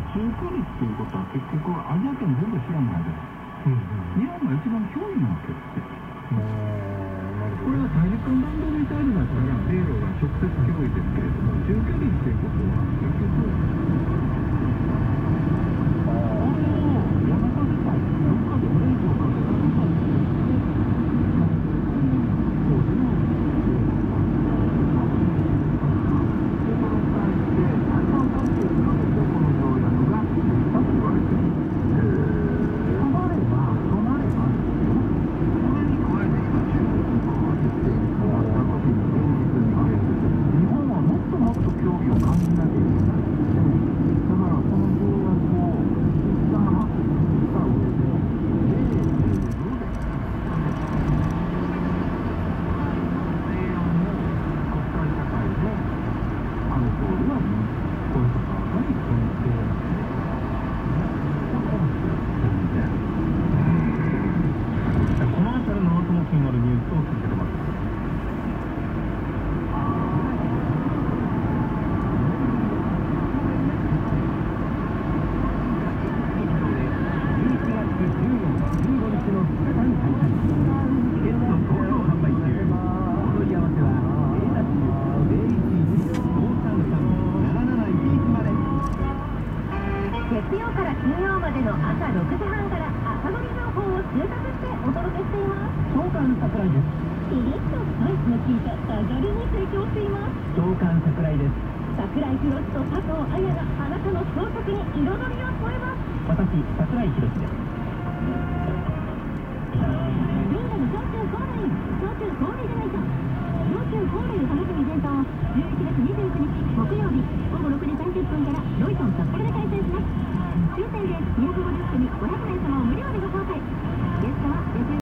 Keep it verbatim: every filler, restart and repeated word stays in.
中華率っていうことは結局アジア圏全部知らないで、うんうん、日本が一番脅威なわけですよ。これは大陸間弾道ミサイルだったら米ロが直接脅威ですけれども、中距離っていうことは結局月曜から金曜までの朝ろくじはんから朝ごみ情報を収穫してお届けしています。 長官桜井です。 ピリッとスパイスの効いたダジャレに提供しています。 長官桜井です。 桜井宏と佐藤彩があなたの朝食に彩りを添えます。 私桜井宏です。 みんなの小中高齢小中高齢じゃないか小中高齢を楽しむイベントをじゅういちがつにじゅうくにち木曜日午後ろくじさんじゅっぷんからロイソン札幌で開催します。抽選でにひゃくごじゅっくみごひゃくめい様を無料でご招待。ゲストは